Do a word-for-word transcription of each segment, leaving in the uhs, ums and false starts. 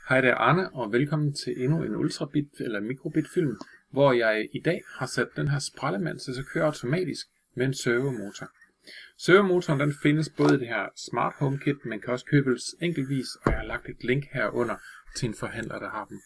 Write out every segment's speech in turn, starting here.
Hej, det er Arne, og velkommen til endnu en ultrabit eller mikrobitfilm, hvor jeg i dag har sat den her sprælemand til at køre automatisk med en servomotor. Servomotoren den findes både i det her Smart Home Kit, men kan også købes enkeltvis, og jeg har lagt et link herunder til en forhandler, der har dem.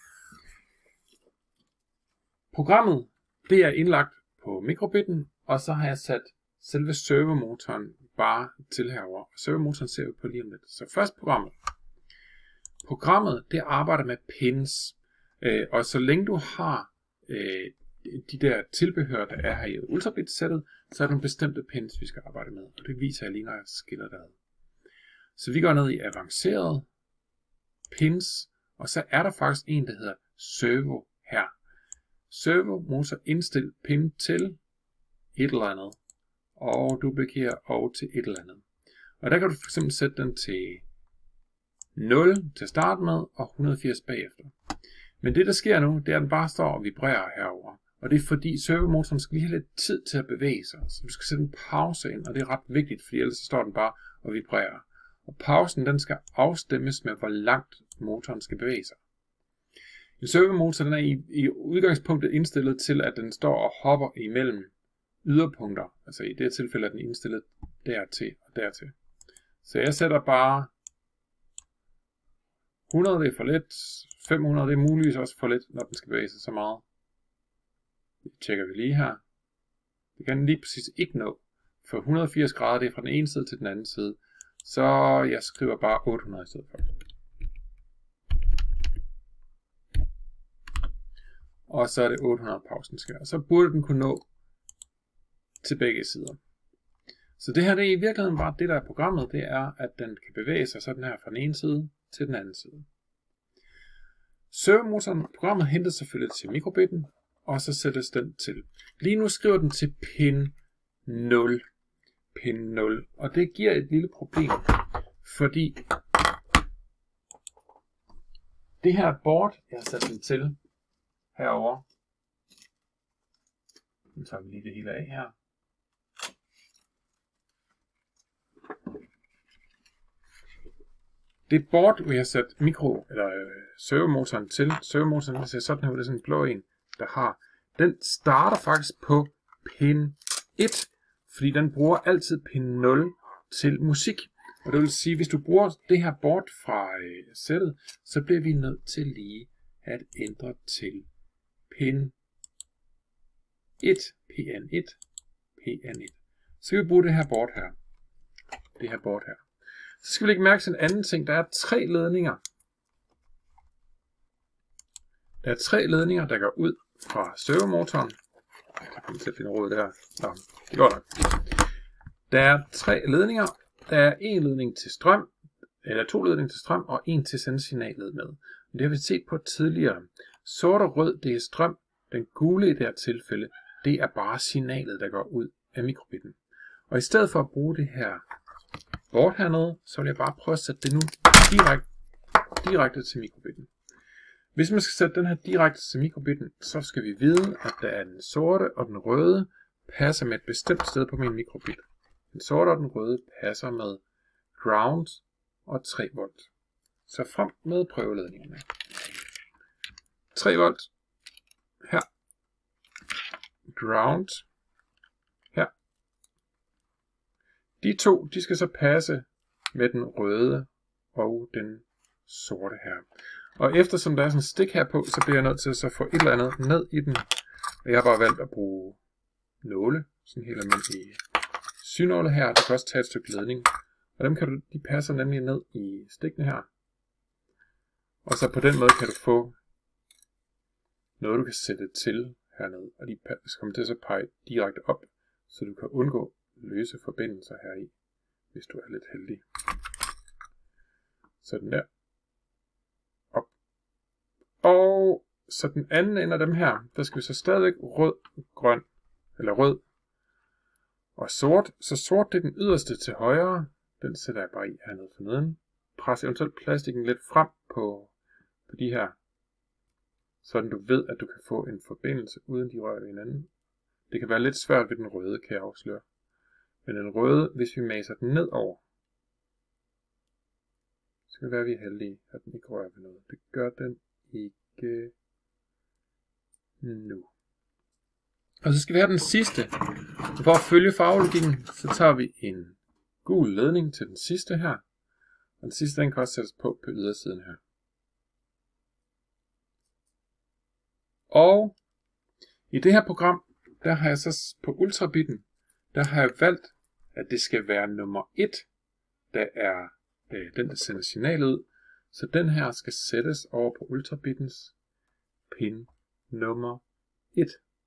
Programmet det er indlagt på mikrobitten, og så har jeg sat selve servomotoren bare til herover. Servomotoren ser vi på lige om lidt. Så først programmet. Programmet det arbejder med pins, øh, og så længe du har øh, de der tilbehør, der er her i ultrabit-sættet, så er der nogle bestemte pins, vi skal arbejde med, og det viser jeg lige, når jeg skiller det ad. Så vi går ned i avanceret pins, og så er der faktisk en, der hedder servo her. Servo motor indstil pin til et eller andet, og duplikere og til et eller andet. Og der kan du fx sætte den til nul til at starte med, og et hundrede og firs bagefter. Men det der sker nu, det er at den bare står og vibrerer herover. Og det er fordi servomotoren skal lige have lidt tid til at bevæge sig. Så du skal sætte en pause ind, og det er ret vigtigt, fordi ellers så står den bare og vibrerer. Og pausen den skal afstemmes med, hvor langt motoren skal bevæge sig. En servomotor den er i, i udgangspunktet indstillet til, at den står og hopper imellem yderpunkter. Altså i det tilfælde er den indstillet dertil og dertil. Så jeg sætter bare hundrede det er for lidt, fem hundrede det er muligvis også for lidt, når den skal bevæge sig så meget. Det tjekker vi lige her. Det kan den lige præcis ikke nå, for et hundrede og firs grader det er fra den ene side til den anden side. Så jeg skriver bare otte hundrede i stedet for. Og så er det otte hundrede pausen skal. Og så burde den kunne nå til begge sider. Så det her det er i virkeligheden bare det der er programmet, det er at den kan bevæge sig sådan her fra den ene side til den anden side. Servomotoren, programmet henter selvfølgelig til mikrobitten, og så sættes den til. Lige nu skriver den til pin nul. Pin nul. Og det giver et lille problem, fordi det her board, jeg har sat den til herover. Nu tager vi lige det hele af her. Det board, vi har sat mikro eller øh, servomotoren til, servomotoren der ser sådan her ud, det er sådan en blå en, der har, den starter faktisk på pin et, fordi den bruger altid pin nul til musik. Og det vil sige, hvis du bruger det her board fra øh, sættet, så bliver vi nødt til lige at ændre til pin et, P N et, P N et. Så skal vi bruge det her board her. Det her board her. Så skal vi lægge mærke til en anden ting. Der er tre ledninger. Der er tre ledninger, der går ud fra servomotoren. Jeg kommer til at finde råd der. Nå, det går nok. Der er tre ledninger. Der er en ledning til strøm, eller to ledninger til strøm, og en til sende signalet med. Det har vi set på tidligere. Sort og rød, det er strøm. Den gule i det her tilfælde, det er bare signalet, der går ud af mikrobitten. Og i stedet for at bruge det her board hernede, så vil jeg bare prøve at sætte det nu direkte, direkte til mikrobitten. Hvis man skal sætte den her direkte til mikrobitten, så skal vi vide, at der er den sorte og den røde passer med et bestemt sted på min mikrobit. Den sorte og den røde passer med ground og tre volt. Så frem med prøveledningerne. tre volt her. Ground her. De to, de skal så passe med den røde og den sorte her. Og eftersom der er sådan en stik her på, så bliver jeg nødt til at så få et eller andet ned i den. Og jeg har bare valgt at bruge nåle, sådan helt almindelige synåle her. Du kan også tage et stykke ledning. Og dem kan du, de passer nemlig ned i stikkene her. Og så på den måde kan du få noget, du kan sætte til hernede. Og de kommer til at så pege direkte op, så du kan undgå løse forbindelser her i, hvis du er lidt heldig. Sådan der. Op. Og så den anden ende af dem her, der skal vi så stadigvæk rød, grøn, eller rød og sort. Så sort det er den yderste til højre. Den sætter jeg bare i hernede for neden. Pres eventuelt plastikken lidt frem på, på de her, sådan du ved, at du kan få en forbindelse uden de rører ved hinanden. Det kan være lidt svært ved den røde, kan jeg afsløre. Men den røde, hvis vi maser den nedover, så kan det være, at vi er heldige, at den ikke rører ved noget. Det gør den ikke nu. Og så skal vi have den sidste. For at følge farvelogikken, så tager vi en gul ledning til den sidste her. Og den sidste, den kan også sættes på på ydersiden her. Og i det her program, der har jeg så på ultrabitten, der har jeg valgt, at det skal være nummer et, der er øh, den, der sender signalet ud. Så den her skal sættes over på ultrabittens pin nummer et.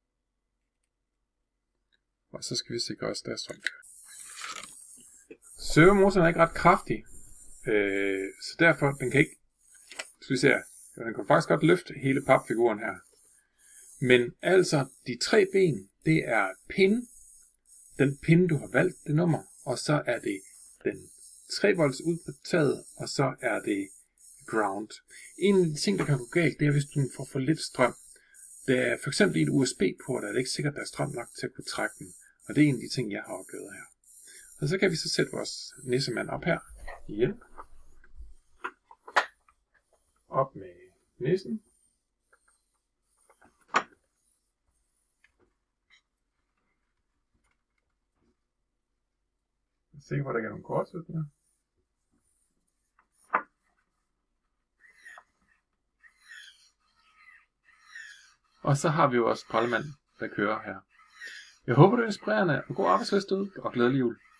Og så skal vi sikre os, der er strøm. Servomotoren er ikke ret kraftig, øh, så derfor den kan ikke, skal vi se her, den kan faktisk godt løfte hele papfiguren her. Men altså, de tre ben, det er pin, den pin du har valgt, det nummer, og så er det den tre volts ud på taget, og så er det ground. En af de ting, der kan gå galt, det er, hvis du får for lidt strøm. Det er for eksempel i en U S B-port, er det ikke sikkert, at der er strøm nok til at kunne trække den. Og det er en af de ting, jeg har oplevet her. Og så kan vi så sætte vores nissemand op her. Igen. Op med nissen. Se, hvor der er nogle kortslutninger. Og så har vi jo også Pollemand, der kører her. Jeg håber, det er inspirerende og god arbejdsløst ud, og glædelig jul.